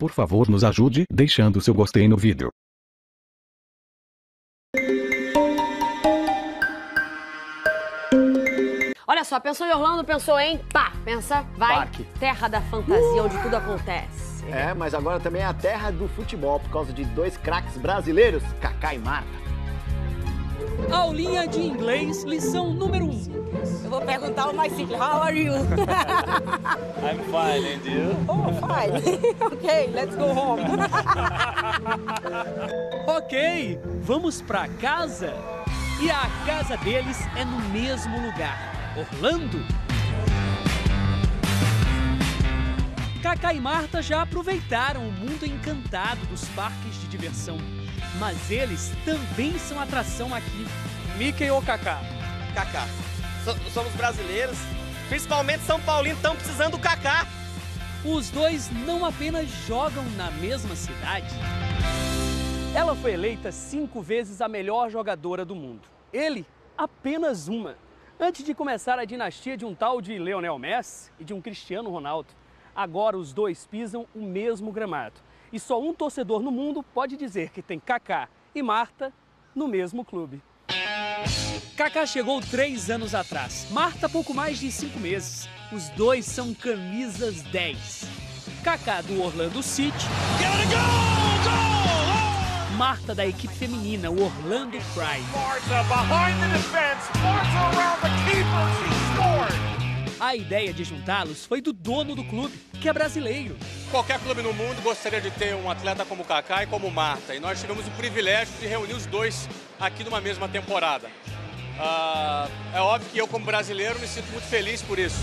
Por favor, nos ajude deixando seu gostei no vídeo. Olha só, pensou em Orlando, pensou em pensa, vai, Parque. terra da fantasia, onde tudo acontece. É, mas agora também é a terra do futebol, por causa de dois craques brasileiros, Kaká e Marta. Aulinha de inglês, lição número 1. Eu vou perguntar o mais simples. How are you? I'm fine, and you? Oh, fine. Okay, let's go home. Ok, vamos pra casa? E a casa deles é no mesmo lugar, Orlando. Kaká e Marta já aproveitaram o mundo encantado dos parques de diversão. Mas eles também são atração aqui. Mickey ou Kaká? Kaká. Somos brasileiros, principalmente São Paulino, estão precisando do Kaká. Os dois não apenas jogam na mesma cidade. Ela foi eleita 5 vezes a melhor jogadora do mundo. Ele, apenas uma. Antes de começar a dinastia de um tal de Lionel Messi e de um Cristiano Ronaldo. Agora os dois pisam o mesmo gramado. E só um torcedor no mundo pode dizer que tem Kaká e Marta no mesmo clube. Kaká chegou 3 anos atrás, Marta pouco mais de 5 meses. Os dois são camisas 10. Kaká do Orlando City, Marta da equipe feminina, o Orlando Pride. A ideia de juntá-los foi do dono do clube, que é brasileiro. Qualquer clube no mundo gostaria de ter um atleta como Kaká e como Marta. E nós tivemos o privilégio de reunir os dois aqui numa mesma temporada. É óbvio que eu, como brasileiro, me sinto muito feliz por isso.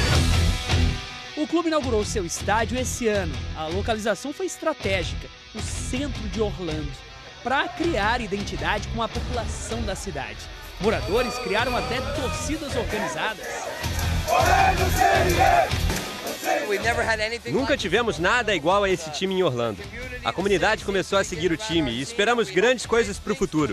O clube inaugurou seu estádio esse ano. A localização foi estratégica, o centro de Orlando, para criar identidade com a população da cidade. Moradores criaram até torcidas organizadas. Nunca tivemos nada igual a esse time em Orlando. A comunidade começou a seguir o time e esperamos grandes coisas para o futuro.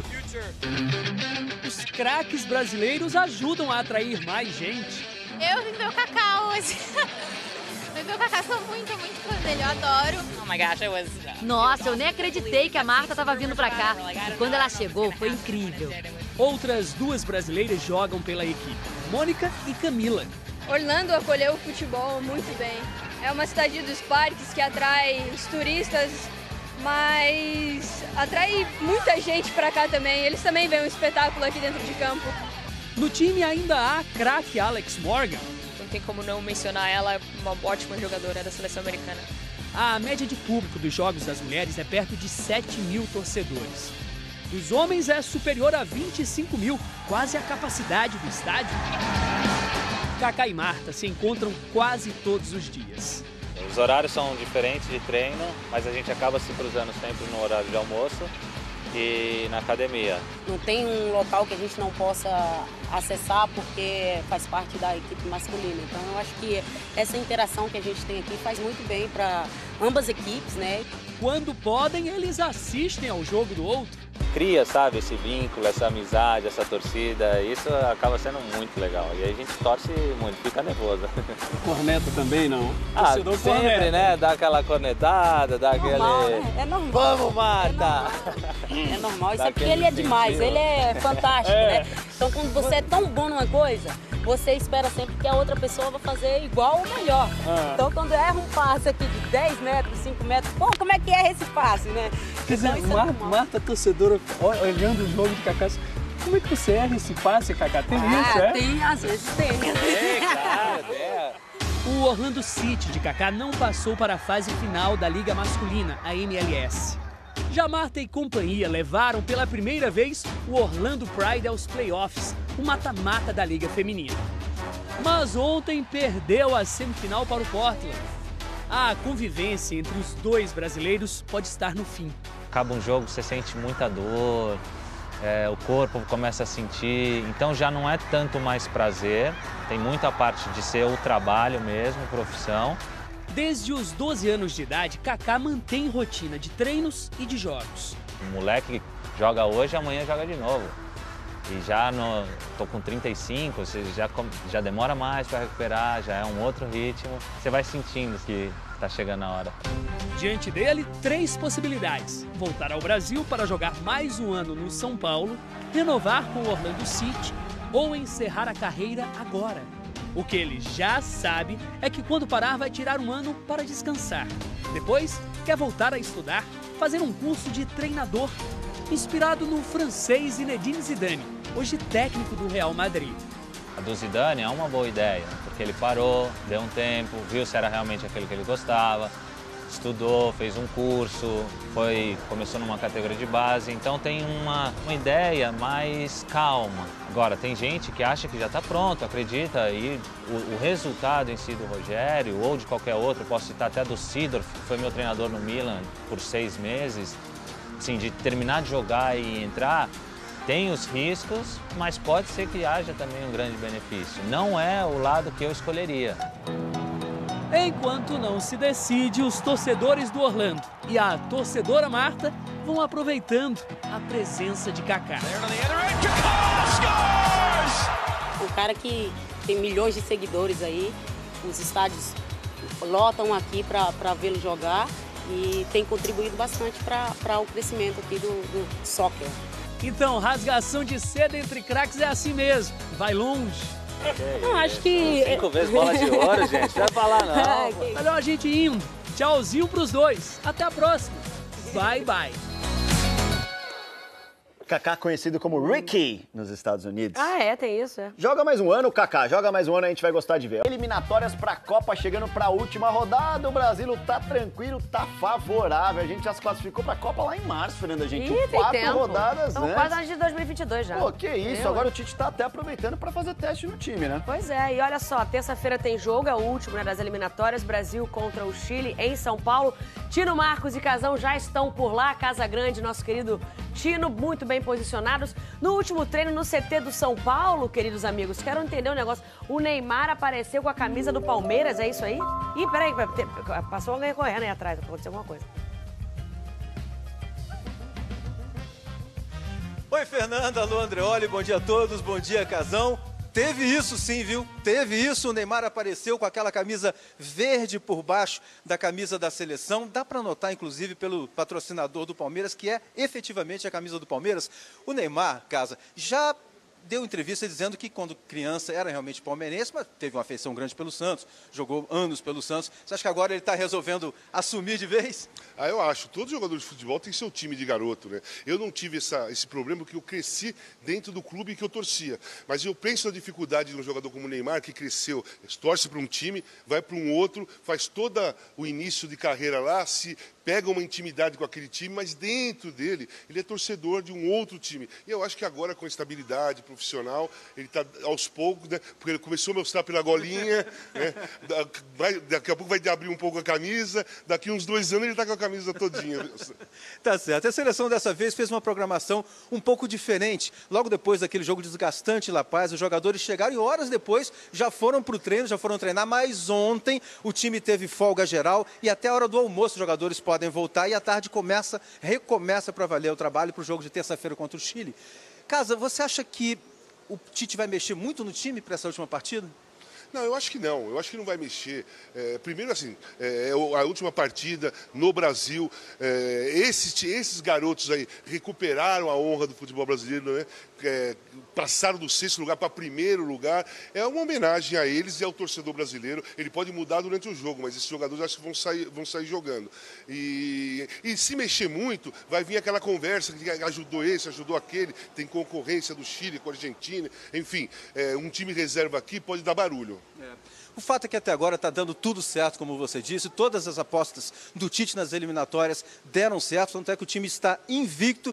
Os craques brasileiros ajudam a atrair mais gente. Eu vim ver o Kaká hoje. Eu vim ver o Kaká, sou muito fã dele, eu adoro. Oh my gosh, I was... Nossa, eu nem acreditei que a Marta estava vindo pra cá. E quando ela chegou, foi incrível. Outras 2 brasileiras jogam pela equipe, Mônica e Camila. Orlando acolheu o futebol muito bem. É uma cidade dos parques que atrai os turistas, mas atrai muita gente pra cá também. Eles também veem um espetáculo aqui dentro de campo. No time ainda há a craque Alex Morgan. Não tem como não mencionar ela, uma ótima jogadora da seleção americana. A média de público dos Jogos das Mulheres é perto de 7.000 torcedores. Dos homens é superior a 25.000, quase a capacidade do estádio. Kaká e Marta se encontram quase todos os dias. Os horários são diferentes de treino, mas a gente acaba se cruzando sempre no horário de almoço e na academia. Não tem um local que a gente não possa acessar porque faz parte da equipe masculina. Então eu acho que essa interação que a gente tem aqui faz muito bem para ambas equipes, né? Quando podem, eles assistem ao jogo do outro. Cria, sabe, esse vínculo, essa amizade, essa torcida, isso acaba sendo muito legal. E aí a gente torce muito, fica nervoso. Corneta também, não? Sempre, corneta, né? Dá aquela cornetada, dá Normal, aquele... né? É normal. Vamos, Marta! É normal, isso é porque ele é demais, ele é fantástico, né? Então quando você é tão bom numa coisa, você espera sempre que a outra pessoa vai fazer igual ou melhor. Então quando erra um passe aqui de 10 metros, 5 metros, pô, como é que é esse passe, né? Quer dizer, Então, Marta, torcedora, olhando o jogo de Kaká, como é que você erra esse passe, Kaká? Tem isso, é? Tem, às vezes tem. Claro, O Orlando City de Kaká não passou para a fase final da Liga Masculina, a MLS. Já Marta e companhia levaram pela primeira vez o Orlando Pride aos playoffs, o mata-mata da Liga Feminina. Mas ontem perdeu a semifinal para o Portland. A convivência entre os dois brasileiros pode estar no fim. Acaba um jogo, você sente muita dor, o corpo começa a sentir, então já não é tanto mais prazer, tem muita parte de ser o trabalho mesmo, profissão. Desde os 12 anos de idade, Kaká mantém rotina de treinos e de jogos. O moleque joga hoje, amanhã joga de novo. E já tô com 35, ou seja, já demora mais para recuperar, já é um outro ritmo. Você vai sentindo que está chegando a hora. Diante dele, 3 possibilidades: voltar ao Brasil para jogar mais um ano no São Paulo, renovar com o Orlando City ou encerrar a carreira agora. O que ele já sabe é que quando parar vai tirar um ano para descansar. Depois, quer voltar a estudar, fazer um curso de treinador, inspirado no francês Zinedine Zidane, hoje técnico do Real Madrid. A do Zidane é uma boa ideia, porque ele parou, deu um tempo, viu se era realmente aquilo que ele gostava, estudou, fez um curso, começou numa categoria de base, então tem uma ideia mais calma. Agora, tem gente que acha que já está pronto, acredita, e o resultado em si do Rogério ou de qualquer outro, posso citar até do Seedorf, que foi meu treinador no Milan por 6 meses, assim, de terminar de jogar e entrar, tem os riscos, mas pode ser que haja também um grande benefício. Não é o lado que eu escolheria. Enquanto não se decide, os torcedores do Orlando e a torcedora Marta vão aproveitando a presença de Kaká. Um cara que tem milhões de seguidores aí, os estádios lotam aqui para vê-lo jogar e tem contribuído bastante para o crescimento aqui do soccer. Então, rasgação de seda entre craques é assim mesmo, vai longe. Não, acho que... 5 vezes bola de ouro, gente, não vai falar não. Melhor a gente indo. Tchauzinho pros dois. Até a próxima. Bye, bye. Kaká conhecido como Ricky nos Estados Unidos. Ah, é, tem isso, é. Joga mais um ano, Kaká, joga mais um ano, a gente vai gostar de ver. Eliminatórias pra Copa, chegando pra última rodada, o Brasil tá tranquilo, tá favorável. A gente já se classificou pra Copa lá em março, Fernanda, gente. Ih, tem 4 tempo. rodadas Estamos quase antes de 2022 já. Pô, que isso, agora o Tite tá até aproveitando pra fazer teste no time, né? Pois é, e olha só, terça-feira tem jogo, é o último, né, das eliminatórias, Brasil contra o Chile em São Paulo. Tino, Marcos e Casão já estão por lá, Casa Grande, nosso querido Tino, muito bem posicionados. No último treino no CT do São Paulo, queridos amigos, quero entender um negócio. O Neymar apareceu com a camisa do Palmeiras, é isso aí? Ih, peraí, passou alguém correndo aí atrás, aconteceu alguma coisa. Oi, Fernanda, alô, Andreoli, bom dia a todos, bom dia, Casão. Teve isso sim, viu? Teve isso, o Neymar apareceu com aquela camisa verde por baixo da camisa da seleção. Dá para notar, inclusive, pelo patrocinador do Palmeiras, que é efetivamente a camisa do Palmeiras. O Neymar, Casa, já deu entrevista dizendo que quando criança era realmente palmeirense, mas teve uma afeição grande pelo Santos, jogou anos pelo Santos. Você acha que agora ele está resolvendo assumir de vez? Ah, eu acho. Todo jogador de futebol tem seu time de garoto, né? Eu não tive esse problema porque eu cresci dentro do clube que eu torcia. Mas eu penso na dificuldade de um jogador como o Neymar, que cresceu, torce para um time, vai para um outro, faz todo o início de carreira lá, se pega uma intimidade com aquele time, mas dentro dele, ele é torcedor de um outro time. E eu acho que agora, com a estabilidade profissional, ele está aos poucos, né? Porque ele começou a mostrar pela golinha, né? Daqui a pouco vai abrir um pouco a camisa, daqui uns 2 anos ele está com a camisa todinha. Tá certo. A seleção dessa vez fez uma programação um pouco diferente. Logo depois daquele jogo desgastante em La Paz, os jogadores chegaram e horas depois já foram para o treino, já foram treinar, mas ontem o time teve folga geral e até a hora do almoço os jogadores podem voltar e à tarde recomeça para valer o trabalho para o jogo de terça-feira contra o Chile. Casa, você acha que o Tite vai mexer muito no time para essa última partida? Não, eu acho que não. Eu acho que não vai mexer. Primeiro, assim, a última partida no Brasil, esses garotos aí recuperaram a honra do futebol brasileiro, né? Passaram do 6º lugar para 1º lugar. É uma homenagem a eles e ao torcedor brasileiro. Ele pode mudar durante o jogo, mas esses jogadores acho que vão sair jogando. E se mexer muito, vai vir aquela conversa que ajudou esse, ajudou aquele. Tem concorrência do Chile com a Argentina. Enfim, um time reserva aqui pode dar barulho. O fato é que até agora está dando tudo certo, como você disse. Todas as apostas do Tite nas eliminatórias deram certo, tanto é que o time está invicto.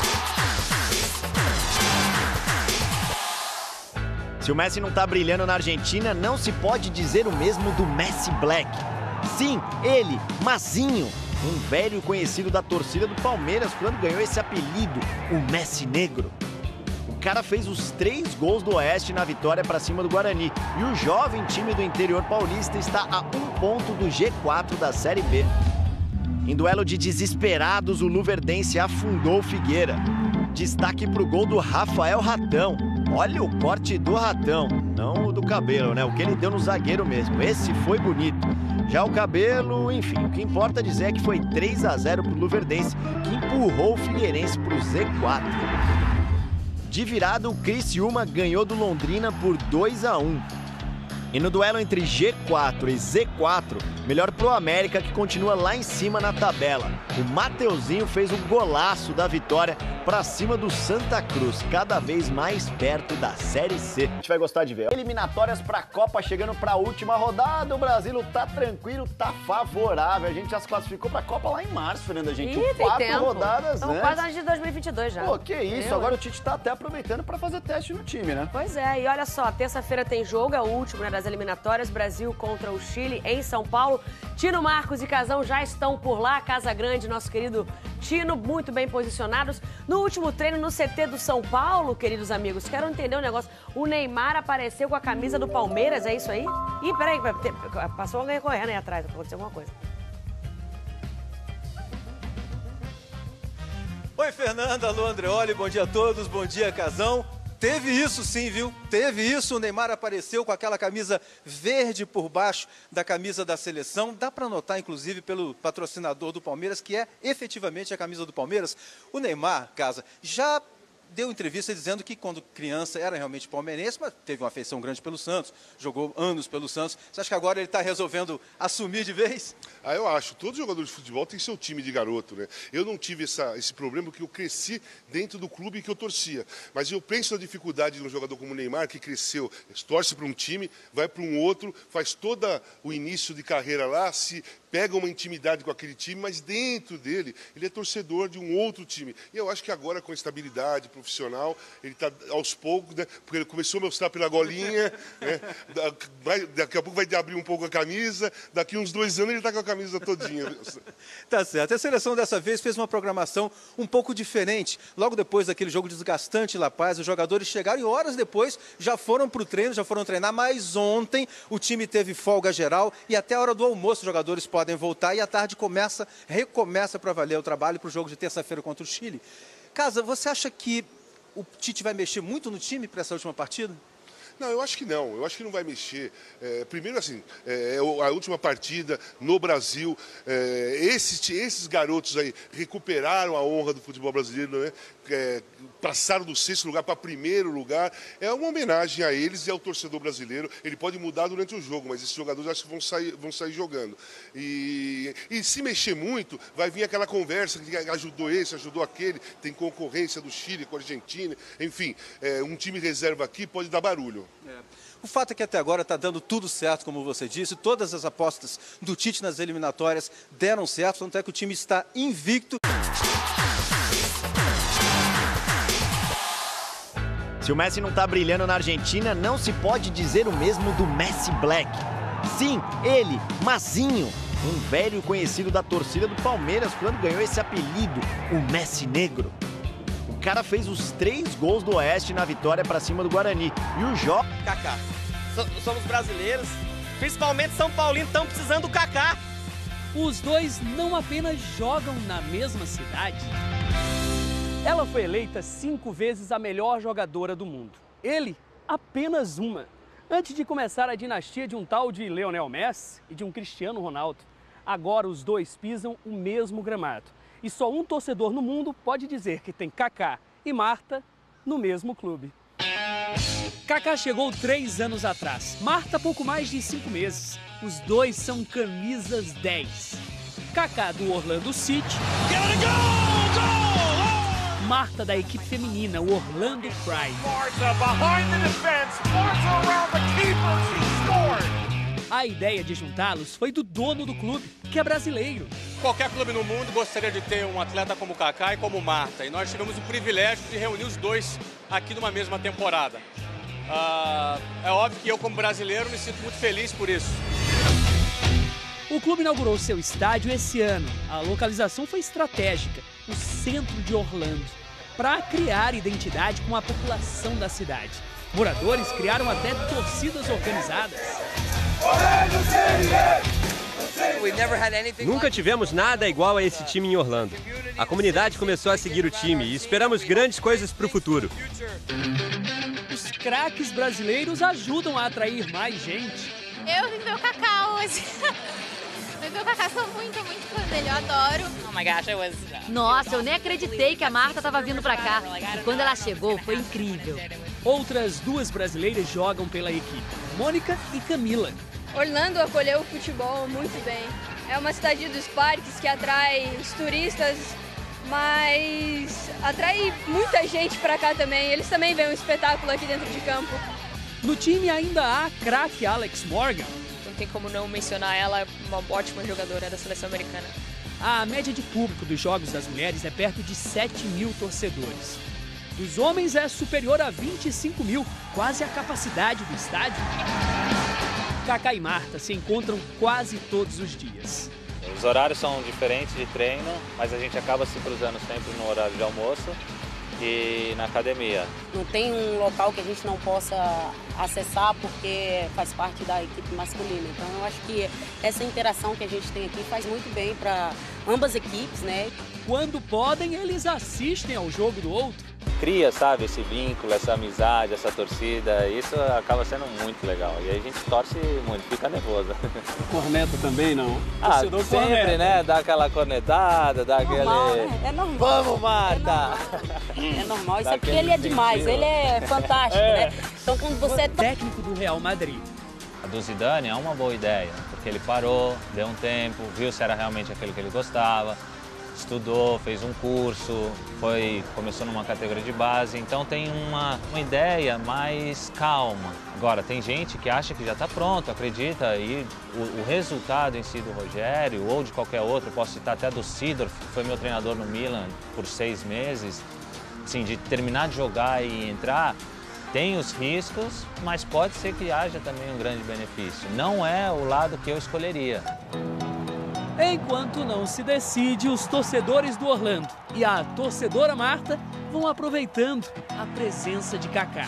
Se o Messi não tá brilhando na Argentina, não se pode dizer o mesmo do Messi Black. Sim, ele, Mazinho, um velho conhecido da torcida do Palmeiras quando ganhou esse apelido, o Messi Negro. O cara fez os 3 gols do Oeste na vitória para cima do Guarani. E o jovem time do interior paulista está a 1 ponto do G4 da Série B. Em duelo de desesperados, o luverdense afundou o Figueira. Destaque pro gol do Rafael Ratão. Olha o corte do Ratão, não o do Cabelo, né? O que ele deu no zagueiro mesmo. Esse foi bonito. Já o Cabelo, enfim, o que importa dizer é que foi 3-0 pro Luverdense, que empurrou o Figueirense pro Z4. De virada, o Criciúma ganhou do Londrina por 2-1. E no duelo entre G4 e Z4, melhor pro América, que continua lá em cima na tabela. O Mateuzinho fez um golaço da vitória pra cima do Santa Cruz, cada vez mais perto da Série C. A gente vai gostar de ver. Eliminatórias pra Copa chegando pra última rodada. O Brasil tá tranquilo, tá favorável. A gente já se classificou pra Copa lá em março, Fernanda, gente. Ih, 4 rodadas antes. São quase antes de 2022 já. Pô, que isso. Agora o Tite tá até aproveitando pra fazer teste no time, né? Pois é. E olha só, terça-feira tem jogo, é o último, né, das eliminatórias. Brasil contra o Chile em São Paulo. Tino, Marcos e Casão já estão por lá. Casa Grande, nosso querido Tino, muito bem posicionados. No último treino no CT do São Paulo, queridos amigos, quero entender um negócio. O Neymar apareceu com a camisa do Palmeiras, é isso aí? Ih, peraí, passou alguém correndo aí atrás, aconteceu alguma coisa. Oi, Fernanda, alô, Andreoli, bom dia a todos, bom dia, Casão. Teve isso sim, viu? Teve isso, o Neymar apareceu com aquela camisa verde por baixo da camisa da seleção. Dá para notar, inclusive, pelo patrocinador do Palmeiras, que é efetivamente a camisa do Palmeiras. O Neymar, Casa, já deu entrevista dizendo que quando criança era realmente palmeirense, mas teve uma afeição grande pelo Santos, jogou anos pelo Santos. Você acha que agora ele está resolvendo assumir de vez? Ah, eu acho. Todo jogador de futebol tem seu time de garoto, né? Eu não tive esse problema porque eu cresci dentro do clube que eu torcia. Mas eu penso na dificuldade de um jogador como o Neymar, que cresceu, torce para um time, vai para um outro, faz todo o início de carreira lá, se pega uma intimidade com aquele time, mas dentro dele, ele é torcedor de um outro time. E eu acho que agora, com a estabilidade profissional, ele está aos poucos, né? Porque ele começou a mostrar pela golinha, né? Daqui a pouco vai abrir um pouco a camisa, daqui uns 2 anos ele está com a camisa todinha. Tá certo. A seleção dessa vez fez uma programação um pouco diferente. Logo depois daquele jogo desgastante em La Paz, os jogadores chegaram e horas depois já foram para o treino, já foram treinar, mas ontem o time teve folga geral e até a hora do almoço os jogadores podem voltar e à tarde recomeça para valer o trabalho para o jogo de terça-feira contra o Chile. Casa, você acha que o Tite vai mexer muito no time para essa última partida? Não, eu acho que não. Eu acho que não vai mexer. Primeiro, assim, a última partida no Brasil, esses garotos aí recuperaram a honra do futebol brasileiro, né? Passaram do 6º lugar para 1º lugar. É uma homenagem a eles e ao torcedor brasileiro. Ele pode mudar durante o jogo, mas esses jogadores acho que vão sair jogando. E se mexer muito, vai vir aquela conversa que ajudou esse, ajudou aquele. Tem concorrência do Chile com a Argentina. Enfim, um time reserva aqui pode dar barulho. O fato é que até agora está dando tudo certo, como você disse. Todas as apostas do Tite nas eliminatórias deram certo, tanto é que o time está invicto. Se o Messi não tá brilhando na Argentina, não se pode dizer o mesmo do Messi Black. Sim, ele, Mazinho, um velho conhecido da torcida do Palmeiras quando ganhou esse apelido, o Messi Negro. O cara fez os 3 gols do Oeste na vitória pra cima do Guarani. E o Jó... Kaká. Somos brasileiros, principalmente São Paulino, estão precisando do Kaká. Os dois não apenas jogam na mesma cidade. Ela foi eleita 5 vezes a melhor jogadora do mundo. Ele, apenas uma. Antes de começar a dinastia de um tal de Lionel Messi e de um Cristiano Ronaldo. Agora os dois pisam o mesmo gramado. E só um torcedor no mundo pode dizer que tem Kaká e Marta no mesmo clube. Kaká chegou 3 anos atrás, Marta pouco mais de 5 meses. Os dois são camisas 10. Kaká do Orlando City, Marta da equipe feminina, o Orlando Pride. A ideia de juntá-los foi do dono do clube, que é brasileiro. Qualquer clube no mundo gostaria de ter um atleta como Kaká e como Marta. E nós tivemos o privilégio de reunir os dois aqui numa mesma temporada. É óbvio que eu, como brasileiro, me sinto muito feliz por isso. O clube inaugurou seu estádio esse ano. A localização foi estratégica, no centro de Orlando, para criar identidade com a população da cidade. Moradores criaram até torcidas organizadas. Nunca tivemos nada igual a esse time em Orlando. A comunidade começou a seguir o time e esperamos grandes coisas para o futuro. Os craques brasileiros ajudam a atrair mais gente. Eu vim ver o Kaká hoje. Eu vi o Kaká, sou muito fã dele, eu adoro. Oh my gosh, Nossa, eu nem acreditei que a Marta estava vindo pra cá. E quando ela chegou, foi incrível. Outras duas brasileiras jogam pela equipe, Mônica e Camila. Orlando acolheu o futebol muito bem. É uma cidade dos parques que atrai os turistas, mas atrai muita gente pra cá também. Eles também veem um espetáculo aqui dentro de campo. No time ainda há a craque Alex Morgan. Não tem como não mencionar ela, uma ótima jogadora da seleção americana. A média de público dos Jogos das Mulheres é perto de 7 mil torcedores. Dos homens é superior a 25 mil, quase a capacidade do estádio. Kaká e Marta se encontram quase todos os dias. Os horários são diferentes de treino, mas a gente acaba se cruzando sempre no horário de almoço e na academia. Não tem um local que a gente não possa acessar porque faz parte da equipe masculina. Então eu acho que essa interação que a gente tem aqui faz muito bem para ambas equipes, né? Quando podem, eles assistem ao jogo do outro. Cria, sabe, esse vínculo, essa amizade, essa torcida, isso acaba sendo muito legal. E aí a gente torce muito, fica nervoso. Corneta também, não? Ah, sempre, corneta, né? Dá aquela cornetada, dá normal, aquele... Né? É normal. Vamos, Marta! É normal, isso é porque ele é demais, ele é fantástico, né? Então quando você... Técnico do Real Madrid. A do Zidane é uma boa ideia, porque ele parou, deu um tempo, viu se era realmente aquilo que ele gostava, estudou, fez um curso, começou numa categoria de base, então tem uma ideia mais calma. Agora, tem gente que acha que já está pronto, acredita, e o resultado em si do Rogério ou de qualquer outro, posso citar até do Seedorf, que foi meu treinador no Milan por 6 meses, assim, de terminar de jogar e entrar, tem os riscos, mas pode ser que haja também um grande benefício. Não é o lado que eu escolheria. Enquanto não se decide, os torcedores do Orlando e a torcedora Marta vão aproveitando a presença de Kaká.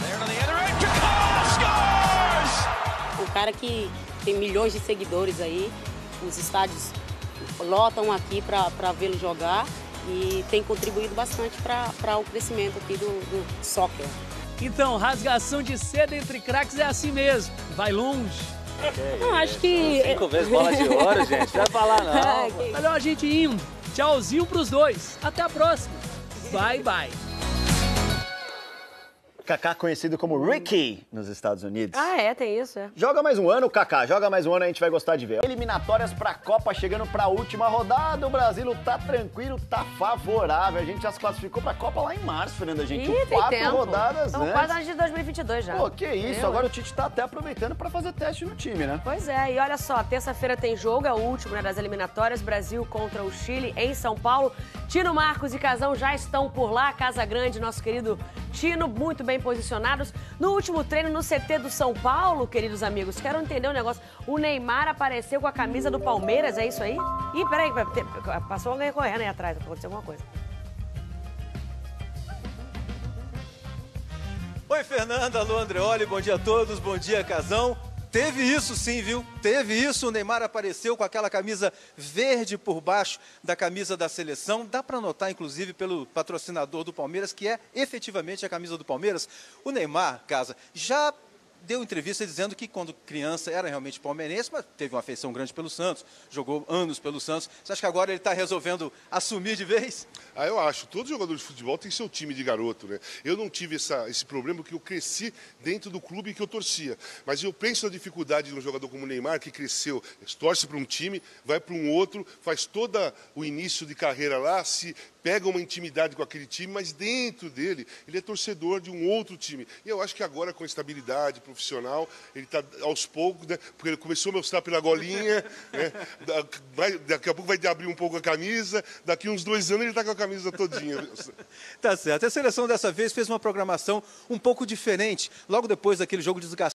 Um cara que tem milhões de seguidores aí, os estádios lotam aqui para vê-lo jogar e tem contribuído bastante para o crescimento aqui do soccer. Então, rasgação de seda entre craques é assim mesmo, vai longe. Não, acho que... 5 vezes bola de ouro, gente. Não vai falar, não. Melhor a gente indo. Tchauzinho pros dois. Até a próxima. Bye, bye. Kaká conhecido como Ricky nos Estados Unidos. Ah, é, tem isso, é. Joga mais um ano, Kaká, joga mais um ano, a gente vai gostar de ver. Eliminatórias pra Copa, chegando pra última rodada, o Brasil tá tranquilo, tá favorável. A gente já se classificou pra Copa lá em março, Fernanda, gente. Ih, tem 4 tempo. rodadas Estamos antes. quase antes de 2022 já. Pô, que isso, agora o Tite tá até aproveitando pra fazer teste no time, né? Pois é, e olha só, terça-feira tem jogo, é o último, né, das eliminatórias, Brasil contra o Chile em São Paulo. Tino, Marcos e Casão já estão por lá, Casa Grande, nosso querido Tino, muito bem posicionados. No último treino no CT do São Paulo, queridos amigos, quero entender um negócio. O Neymar apareceu com a camisa do Palmeiras, é isso aí? Ih, peraí, passou alguém correndo aí atrás, aconteceu alguma coisa. Oi, Fernanda, alô, Andreoli, bom dia a todos, bom dia, Casão. Teve isso sim, viu? Teve isso, o Neymar apareceu com aquela camisa verde por baixo da camisa da seleção. Dá para notar, inclusive, pelo patrocinador do Palmeiras, que é efetivamente a camisa do Palmeiras. O Neymar, Casa, já deu entrevista dizendo que quando criança era realmente palmeirense, mas teve uma afeição grande pelo Santos, jogou anos pelo Santos. Você acha que agora ele está resolvendo assumir de vez? Ah, eu acho. Todo jogador de futebol tem seu time de garoto, né? Eu não tive esse problema porque eu cresci dentro do clube que eu torcia. Mas eu penso na dificuldade de um jogador como o Neymar, que cresceu, torce para um time, vai para um outro, faz todo o início de carreira lá, se pega uma intimidade com aquele time, mas dentro dele, ele é torcedor de um outro time. E eu acho que agora, com a estabilidade profissional, ele está aos poucos, né? Porque ele começou a mostrar pela golinha, né? Daqui a pouco vai abrir um pouco a camisa, daqui uns 2 anos ele está com a camisa todinha. Tá certo. A seleção dessa vez fez uma programação um pouco diferente, logo depois daquele jogo desgastante.